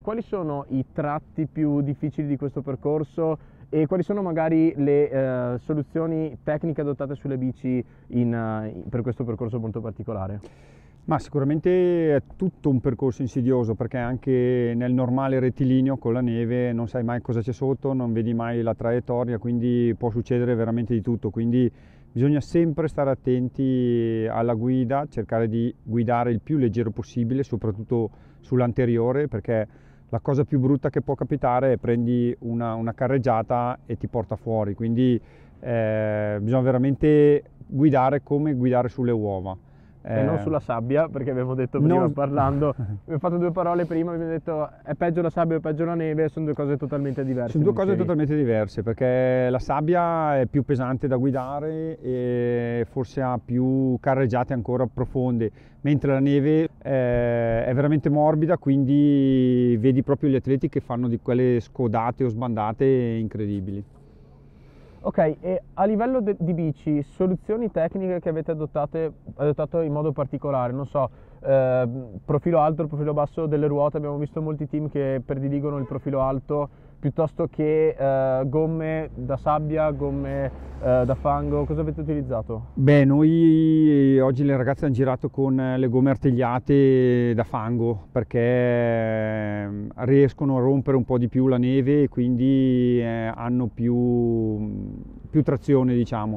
quali sono i tratti più difficili di questo percorso e quali sono magari le soluzioni tecniche adottate sulle bici per questo percorso molto particolare? Ma sicuramente è tutto un percorso insidioso, perché anche nel normale rettilineo con la neve non sai mai cosa c'è sotto, non vedi mai la traiettoria, quindi può succedere veramente di tutto. Quindi bisogna sempre stare attenti alla guida, cercare di guidare il più leggero possibile, soprattutto sull'anteriore, perché la cosa più brutta che può capitare è prendi una carreggiata e ti porta fuori. Quindi bisogna veramente guidare come guidare sulle uova. E non sulla sabbia, perché abbiamo detto prima parlando, abbiamo fatto due parole prima, abbiamo detto è peggio la sabbia o peggio la neve, sono due cose totalmente diverse. Sono due cose totalmente diverse, perché la sabbia è più pesante da guidare e forse ha più carreggiate ancora profonde, mentre la neve è veramente morbida, quindi vedi proprio gli atleti che fanno di quelle scodate o sbandate incredibili. Ok, e a livello di bici, soluzioni tecniche che avete adottato in modo particolare, non so, profilo alto, profilo basso delle ruote, abbiamo visto molti team che prediligono il profilo alto piuttosto che gomme da sabbia, gomme da fango, cosa avete utilizzato? Beh, noi oggi le ragazze hanno girato con le gomme artigliate da fango, perché riescono a rompere un po' di più la neve e quindi hanno più trazione, diciamo.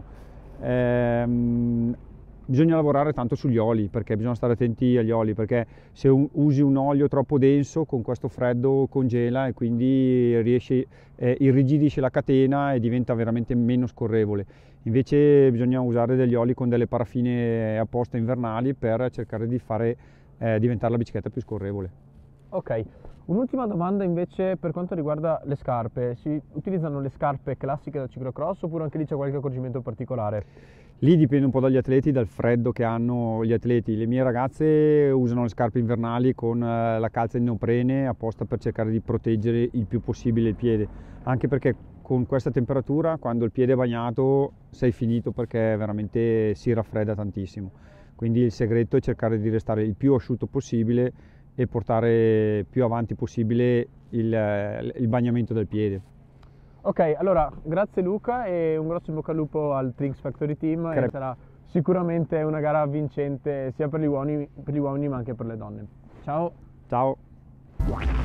Bisogna lavorare tanto sugli oli, perché bisogna stare attenti agli oli, perché se usi un olio troppo denso con questo freddo congela e quindi irrigidisce la catena e diventa veramente meno scorrevole. Invece bisogna usare degli oli con delle paraffine apposta invernali per cercare di fare diventare la bicicletta più scorrevole. Ok, un'ultima domanda invece per quanto riguarda le scarpe. Si utilizzano le scarpe classiche da ciclocross oppure anche lì c'è qualche accorgimento particolare? Lì dipende un po' dagli atleti, dal freddo che hanno gli atleti. Le mie ragazze usano le scarpe invernali con la calza in neoprene apposta per cercare di proteggere il più possibile il piede, anche perché con questa temperatura quando il piede è bagnato sei finito, perché veramente si raffredda tantissimo. Quindi il segreto è cercare di restare il più asciutto possibile e portare più avanti possibile il bagnamento del piede. Ok, allora grazie Luca e un grosso in bocca al lupo al Trinx Factory Team e sarà sicuramente una gara vincente sia per gli uomini ma anche per le donne. Ciao! Ciao!